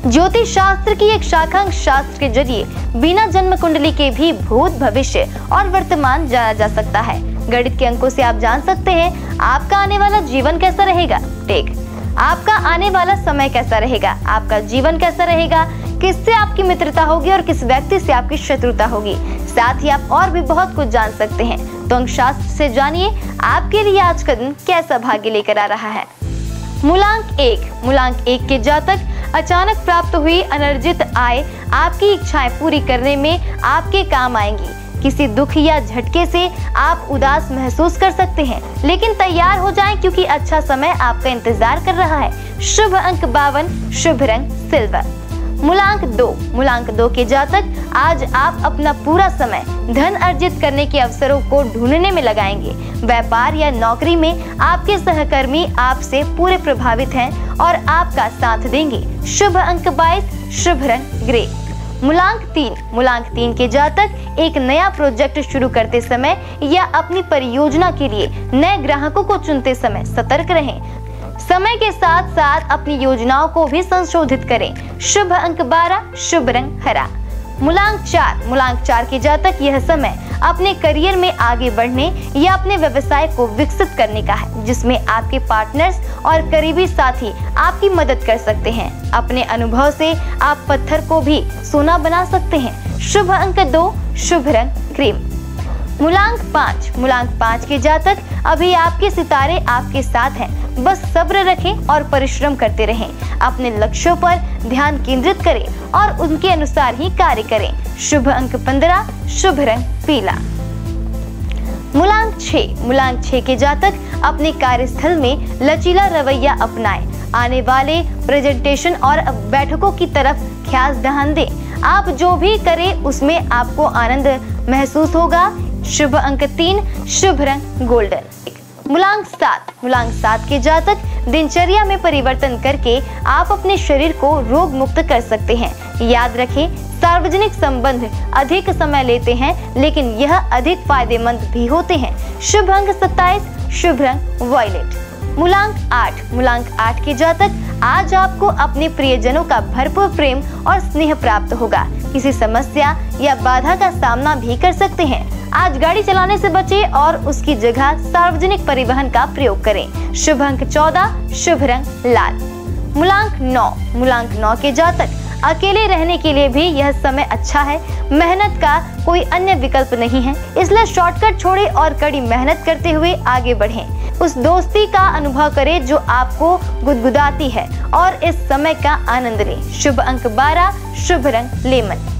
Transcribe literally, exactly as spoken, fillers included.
ज्योतिष शास्त्र की एक शाखा अंक शास्त्र के जरिए बिना जन्म कुंडली के भी भूत, भविष्य और वर्तमान जाना जा सकता है। गणित के अंकों से आप जान सकते हैं आपका आने वाला जीवन कैसा रहेगा। टेक आपका आने वाला समय कैसा रहेगा, आपका जीवन कैसा रहेगा, किससे आपकी मित्रता होगी और किस व्यक्ति से आपकी शत्रुता होगी। साथ ही आप और भी बहुत कुछ जान सकते हैं। तो अंक शास्त्र से जानिए आपके लिए आज का दिन कैसा भाग्य लेकर आ रहा है। मूलांक एक मूलांक एक के जातक अचानक प्राप्त हुई अनर्जित आय आपकी इच्छाएं पूरी करने में आपके काम आएंगी। किसी दुख या झटके से आप उदास महसूस कर सकते हैं, लेकिन तैयार हो जाएं क्योंकि अच्छा समय आपका इंतजार कर रहा है। शुभ अंक बावन, शुभ रंग सिल्वर। मूलांक दो मूलांक दो के जातक आज आप अपना पूरा समय धन अर्जित करने के अवसरों को ढूंढने में लगाएंगे। व्यापार या नौकरी में आपके सहकर्मी आपसे पूरे प्रभावित हैं और आपका साथ देंगे। शुभ अंक बाईस, शुभ रंग ग्रे। मूलांक तीन मूलांक तीन के जातक एक नया प्रोजेक्ट शुरू करते समय या अपनी परियोजना के लिए नए ग्राहकों को चुनते समय सतर्क रहें। समय के साथ साथ अपनी योजनाओं को भी संशोधित करें। शुभ अंक बारह, शुभ रंग हरा। मूलांक चार मूलांक चार के जातक यह समय अपने करियर में आगे बढ़ने या अपने व्यवसाय को विकसित करने का है, जिसमें आपके पार्टनर्स और करीबी साथी आपकी मदद कर सकते हैं। अपने अनुभव से आप पत्थर को भी सोना बना सकते हैं। शुभ अंक दो, शुभ रंग क्रीम। मूलांक पाँच मूलांक पाँच के जातक अभी आपके सितारे आपके साथ हैं, बस सब्र रखें और परिश्रम करते रहें। अपने लक्ष्यों पर ध्यान केंद्रित करें और उनके अनुसार ही कार्य करें। शुभ अंक पंद्रह, शुभ रंग पीला। मूलांक छह मूलांक छह के जातक अपने कार्यस्थल में लचीला रवैया अपनाएं। आने वाले प्रेजेंटेशन और बैठकों की तरफ ख्याल ध्यान दें। आप जो भी करें उसमें आपको आनंद महसूस होगा। शुभ अंक तीन, शुभ रंग गोल्डन। मूलांक सात मूलांक सात के जातक दिनचर्या में परिवर्तन करके आप अपने शरीर को रोग मुक्त कर सकते हैं। याद रखें, सार्वजनिक संबंध अधिक समय लेते हैं, लेकिन यह अधिक फायदेमंद भी होते हैं। शुभ अंक सत्ताईस, शुभ रंग वॉयलेट। मूलांक आठ मूलांक आठ के जातक आज आपको अपने प्रियजनों का भरपूर प्रेम और स्नेह प्राप्त होगा। किसी समस्या या बाधा का सामना भी कर सकते हैं। आज गाड़ी चलाने से बचें और उसकी जगह सार्वजनिक परिवहन का प्रयोग करें। शुभ अंक चौदह, शुभ रंग लाल। मूलांक नौ मूलांक नौ के जातक अकेले रहने के लिए भी यह समय अच्छा है। मेहनत का कोई अन्य विकल्प नहीं है, इसलिए शॉर्टकट छोड़ें और कड़ी मेहनत करते हुए आगे बढ़ें। उस दोस्ती का अनुभव करें जो आपको गुदगुदाती है और इस समय का आनंद लें। शुभ अंक बारह, शुभ रंग लेमन।